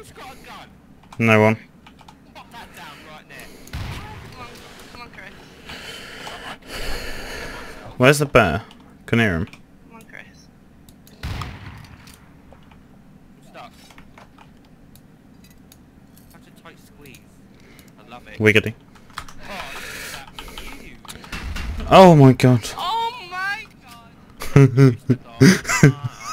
Who's got a gun? No one. Pop that down right there. Come on, Chris. Where's the bear? Can hear him. Come on, Chris. I'm stuck. Such a tight squeeze. I love it. Wiggity. Oh, look at that view. Oh my god. Oh my god! Used to die.